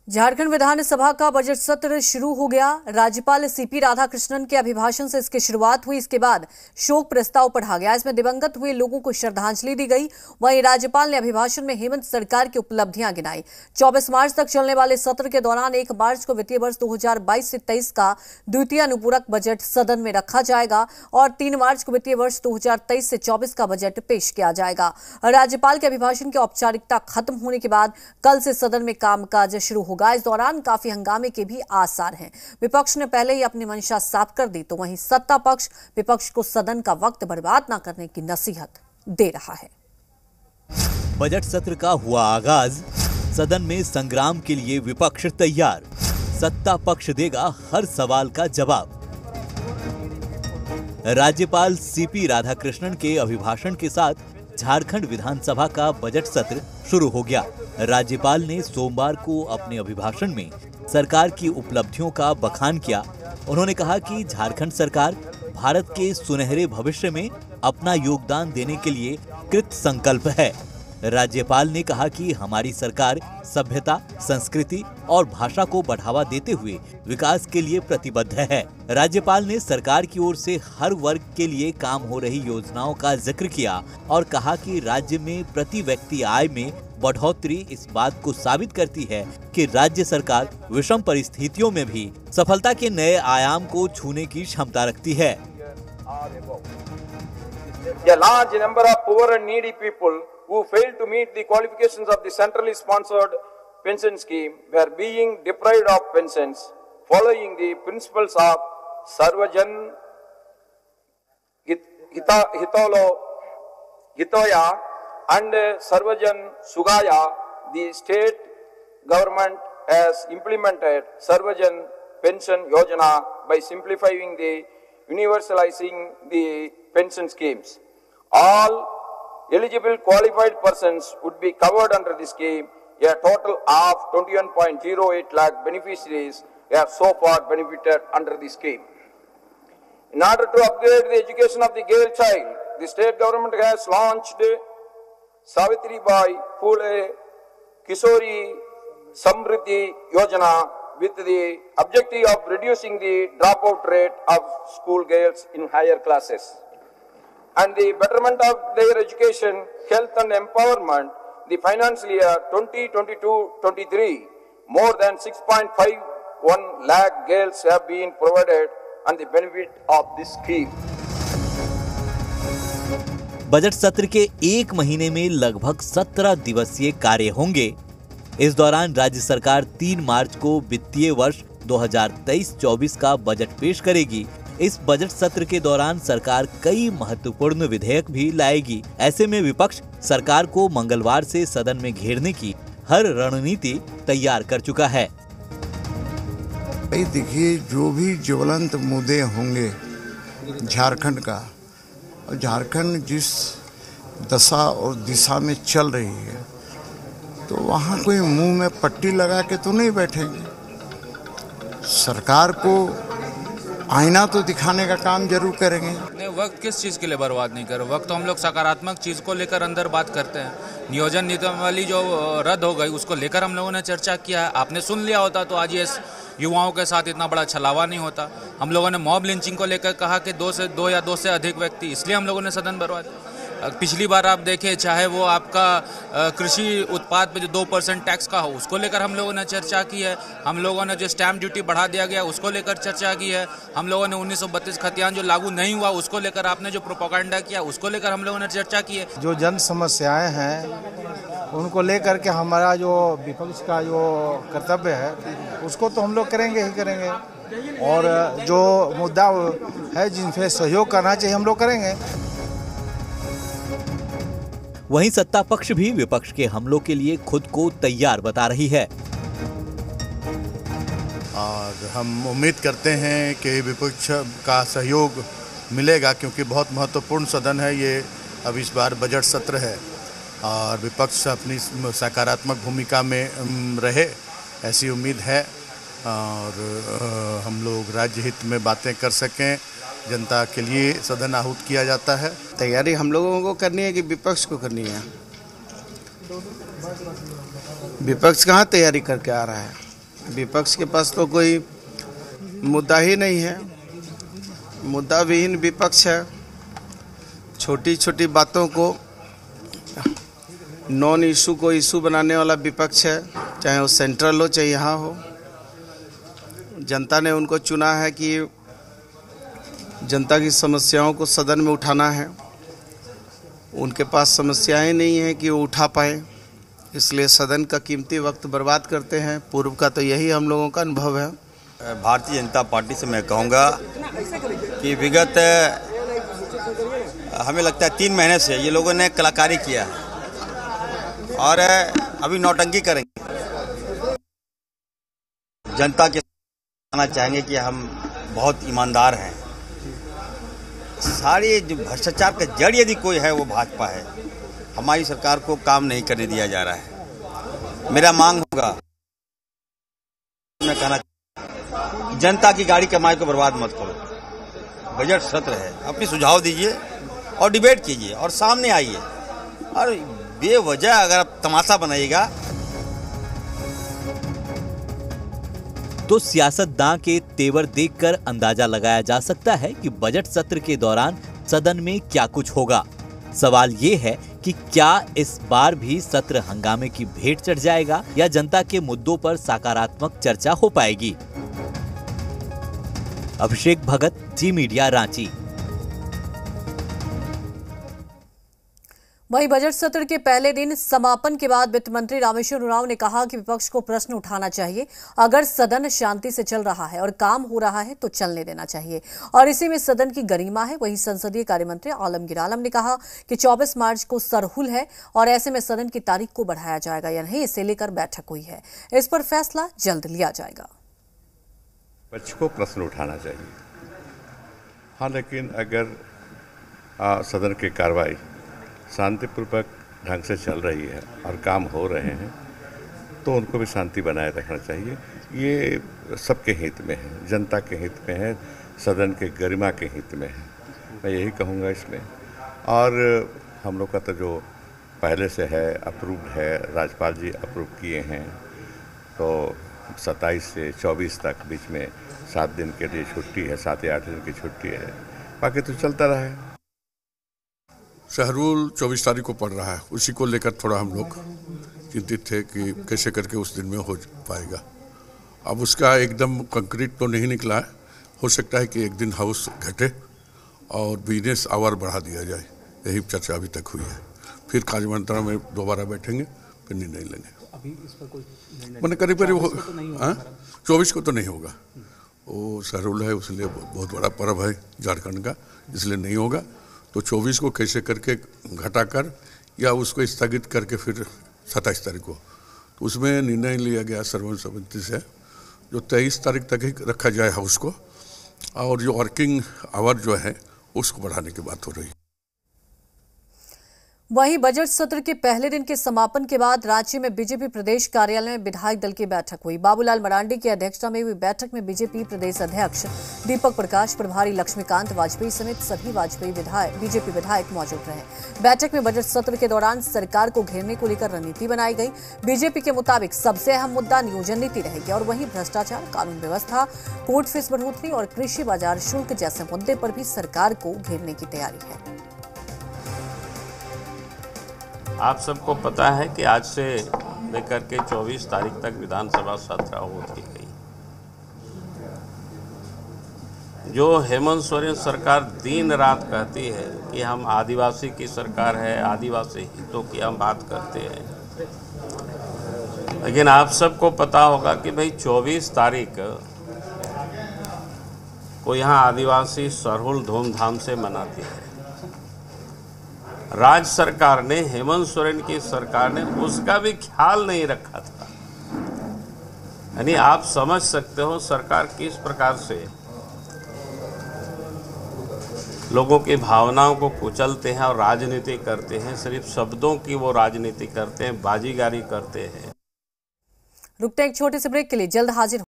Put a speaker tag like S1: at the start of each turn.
S1: झारखंड विधानसभा का बजट सत्र शुरू हो गया। राज्यपाल सीपी राधाकृष्णन के अभिभाषण से इसकी शुरुआत हुई। इसके बाद शोक प्रस्ताव पढ़ा गया। इसमें दिवंगत हुए लोगों को श्रद्धांजलि दी गई। वहीं राज्यपाल ने अभिभाषण में हेमंत सरकार की उपलब्धियां गिनाई। 24 मार्च तक चलने वाले सत्र के दौरान 1 मार्च को वित्तीय वर्ष 2022 से 23 का द्वितीय अनुपूरक बजट सदन में रखा जाएगा और 3 मार्च को वित्तीय वर्ष 2023 से 24 का बजट पेश किया जाएगा। राज्यपाल के अभिभाषण की औपचारिकता खत्म होने के बाद कल से सदन में कामकाज शुरू होगा। इस दौरान काफी हंगामे के भी आसार हैं। विपक्ष ने पहले ही अपनी मंशा साफ कर दी, तो वहीं सत्ता पक्ष विपक्ष को सदन का वक्त बर्बाद न करने की नसीहत दे रहा है।
S2: बजट सत्र का हुआ आगाज। सदन में संग्राम के लिए विपक्ष तैयार। सत्ता पक्ष देगा हर सवाल का जवाब। राज्यपाल सीपी राधाकृष्णन के अभिभाषण के साथ झारखंड विधानसभा का बजट सत्र शुरू हो गया। राज्यपाल ने सोमवार को अपने अभिभाषण में सरकार की उपलब्धियों का बखान किया। उन्होंने कहा कि झारखंड सरकार भारत के सुनहरे भविष्य में अपना योगदान देने के लिए कृत संकल्प है। राज्यपाल ने कहा कि हमारी सरकार सभ्यता, संस्कृति और भाषा को बढ़ावा देते हुए विकास के लिए प्रतिबद्ध है। राज्यपाल ने सरकार की ओर से हर वर्ग के लिए काम हो रही योजनाओं का जिक्र किया और कहा कि राज्य में प्रति व्यक्ति आय में बढ़ोतरी इस बात को साबित करती है कि राज्य सरकार विषम परिस्थितियों में भी सफलता के नए आयाम को छूने की क्षमता रखती है।
S3: A large number of poor and needy people who failed to meet the qualifications of the centrally sponsored pension scheme were being deprived of pensions following the principles of Sarvajan Hitoya and Sarvajan Sugaya. The state government has implemented Sarvajan Pension Yojana by simplifying the universalizing the pension schemes. All eligible qualified persons would be covered under the scheme. A total of 21.08 lakh beneficiaries have so far benefited under the scheme. In order to upgrade the education of the girl child, the state government has launched Savitribai Phule Kishori Samriddhi Yojana with the objective of reducing the dropout rate of school girls in higher classes and the betterment of their education, health and empowerment. The financial year 2022-23, more than 6.51 lakh girls have been provided and the benefit of this scheme.
S2: Budget सत्र के 1 महीने में लगभग 17 दिवसीय कार्य होंगे। इस दौरान राज्य सरकार 3 मार्च को वित्तीय वर्ष 2023-24 का बजट पेश करेगी। इस बजट सत्र के दौरान सरकार कई महत्वपूर्ण विधेयक भी लाएगी। ऐसे में विपक्ष सरकार को मंगलवार से सदन में घेरने की हर रणनीति तैयार कर चुका है।
S4: देखिए, जो भी ज्वलंत मुद्दे होंगे झारखंड का, और झारखंड जिस दशा और दिशा में चल रही है, तो वहाँ कोई मुंह में पट्टी लगा के तो नहीं बैठेंगे। सरकार को आईना तो दिखाने का काम जरूर करेंगे।
S5: नहीं, वक्त किस चीज़ के लिए बर्बाद नहीं कर, वक्त तो हम लोग सकारात्मक चीज़ को लेकर अंदर बात करते हैं। नियोजन नियमावली जो रद्द हो गई उसको लेकर हम लोगों ने चर्चा किया है। आपने सुन लिया होता तो आज ये युवाओं के साथ इतना बड़ा छलावा नहीं होता। हम लोगों ने मॉब लिंचिंग को लेकर कहा कि 2 या 2 से अधिक व्यक्ति, इसलिए हम लोगों ने सदन बर्बाद। पिछली बार आप देखें, चाहे वो आपका कृषि उत्पाद पे जो 2% टैक्स का हो, उसको लेकर हम लोगों ने चर्चा की है। हम लोगों ने जो स्टैम्प ड्यूटी बढ़ा दिया गया उसको लेकर चर्चा की है। हम लोगों ने 1932 खतियान जो लागू नहीं हुआ उसको लेकर आपने जो प्रोपेगेंडा किया उसको लेकर हम लोगों ने चर्चा की है।
S6: जो जन समस्याएं हैं उनको लेकर के हमारा जो विपक्ष का जो कर्तव्य है उसको तो हम लोग करेंगे ही करेंगे, और जो मुद्दा है जिन पे सहयोग करना चाहिए हम लोग करेंगे।
S2: वहीं सत्ता पक्ष भी विपक्ष के हमलों के लिए खुद को तैयार बता रही है।
S7: और हम उम्मीद करते हैं कि विपक्ष का सहयोग मिलेगा, क्योंकि बहुत महत्वपूर्ण सदन है ये। अब इस बार बजट सत्र है और विपक्ष अपनी सकारात्मक भूमिका में रहे, ऐसी उम्मीद है। और हम लोग राज्य हित में बातें कर सकें, जनता के लिए सदन आहूत किया जाता है।
S6: तैयारी हम लोगों को करनी है कि विपक्ष को करनी है? विपक्ष कहाँ तैयारी करके आ रहा है? विपक्ष के पास तो कोई मुद्दा ही नहीं है, मुद्दा विहीन विपक्ष है। छोटी छोटी बातों को नॉन इशू को इशू बनाने वाला विपक्ष है, चाहे वो सेंट्रल हो चाहे यहाँ हो। जनता ने उनको चुना है कि जनता की समस्याओं को सदन में उठाना है। उनके पास समस्याएं नहीं है कि वो उठा पाए, इसलिए सदन का कीमती वक्त बर्बाद करते हैं। पूर्व का तो यही हम लोगों का अनुभव है।
S8: भारतीय जनता पार्टी से मैं कहूँगा कि विगत हमें लगता है 3 महीने से ये लोगों ने कलाकारी किया है और अभी नौटंकी करेंगे। जनता के कहना चाहेंगे कि हम बहुत ईमानदार हैं। सारे जो भ्रष्टाचार का जड़ यदि कोई है वो भाजपा है। हमारी सरकार को काम नहीं करने दिया जा रहा है। मेरा मांग होगा, मैं कहना जनता की गाड़ी कमाई को बर्बाद मत करो। बजट सत्र है, अपनी सुझाव दीजिए और डिबेट कीजिए और सामने आइए। और बेवजह अगर आप तमाशा बनाइएगा
S2: तो सियासतदान के तेवर देखकर अंदाजा लगाया जा सकता है कि बजट सत्र के दौरान सदन में क्या कुछ होगा। सवाल ये है कि क्या इस बार भी सत्र हंगामे की भेंट चढ़ जाएगा या जनता के मुद्दों पर सकारात्मक चर्चा हो पाएगी। अभिषेक भगत, जी मीडिया, रांची।
S1: वहीं बजट सत्र के पहले दिन समापन के बाद वित्त मंत्री रामेश्वर उरांव ने कहा कि विपक्ष को प्रश्न उठाना चाहिए। अगर सदन शांति से चल रहा है और काम हो रहा है तो चलने देना चाहिए और इसी में सदन की गरिमा है। वहीं संसदीय कार्य मंत्री आलमगीर आलम ने कहा कि 24 मार्च को सरहुल है और ऐसे में सदन की तारीख को बढ़ाया जाएगा या नहीं, इसे लेकर बैठक हुई है। इस पर फैसला जल्द लिया जाएगा।
S9: विपक्ष को प्रश्न उठाना चाहिए, हाँ, लेकिन अगर सदन की कार्रवाई शांतिपूर्वक ढंग से चल रही है और काम हो रहे हैं तो उनको भी शांति बनाए रखना चाहिए। ये सबके हित में है, जनता के हित में है, सदन के गरिमा के हित में है, मैं यही कहूँगा इसमें। और हम लोग का तो जो पहले से है अप्रूव्ड है, राज्यपाल जी अप्रूव किए हैं, तो 27 से 24 तक बीच में 7 दिन के लिए छुट्टी है, 7 या 8 दिन की छुट्टी है, बाकी तो चलता रहा।
S10: शहरुल 24 तारीख को पड़ रहा है, उसी को लेकर थोड़ा हम लोग चिंतित थे कि कैसे करके उस दिन में हो पाएगा। अब उसका एकदम कंक्रीट तो नहीं निकला है, हो सकता है कि एक दिन हाउस घटे और बिजनेस आवर बढ़ा दिया जाए, यही चर्चा अभी तक हुई है। फिर कार्यमंत्रणा में दोबारा बैठेंगे, फिर निर्णय लेंगे। अभी इस पर कोई मैंने करीब 24 को तो नहीं होगा, वो शहरुल है, उसलिए बहुत बड़ा पर्व है झारखंड का, इसलिए नहीं होगा। तो 24 को कैसे करके घटाकर या उसको स्थगित करके फिर 27 तारीख को, तो उसमें निर्णय लिया गया सर्वसम्मति से जो 23 तारीख तक ही रखा जाए हाउस को, और जो वर्किंग आवर जो है उसको बढ़ाने की बात हो रही है।
S1: वहीं बजट सत्र के पहले दिन के समापन के बाद रांची में बीजेपी प्रदेश कार्यालय में विधायक दल की बैठक हुई। बाबूलाल मरांडी की अध्यक्षता में हुई बैठक में बीजेपी प्रदेश अध्यक्ष दीपक प्रकाश, प्रभारी लक्ष्मीकांत वाजपेयी समेत सभी बीजेपी विधायक मौजूद रहे। बैठक में बजट सत्र के दौरान सरकार को घेरने को लेकर रणनीति बनाई गई। बीजेपी के मुताबिक सबसे अहम मुद्दा नियोजन नीति रहेगी और वहीं भ्रष्टाचार, कानून व्यवस्था, कोर्ट फीस बढ़ोतरी और कृषि बाजार शुल्क जैसे मुद्दे पर भी सरकार को घेरने की तैयारी है।
S11: आप सबको पता है कि आज से लेकर के 24 तारीख तक विधानसभा सत्र आहूत की गई। जो हेमंत सोरेन सरकार दिन रात कहती है कि हम आदिवासी की सरकार है, आदिवासी हितों की हम बात करते हैं, लेकिन आप सबको पता होगा कि भाई 24 तारीख को यहाँ आदिवासी सरहुल धूमधाम से मनाती है। राज्य सरकार ने, हेमंत सोरेन की सरकार ने उसका भी ख्याल नहीं रखा था। यानी आप समझ सकते हो सरकार किस प्रकार से लोगों की भावनाओं को कुचलते हैं और राजनीति करते हैं। सिर्फ शब्दों की वो राजनीति करते हैं, बाजीगारी करते हैं।
S1: रुकते हैं एक छोटे से ब्रेक के लिए, जल्द हाजिर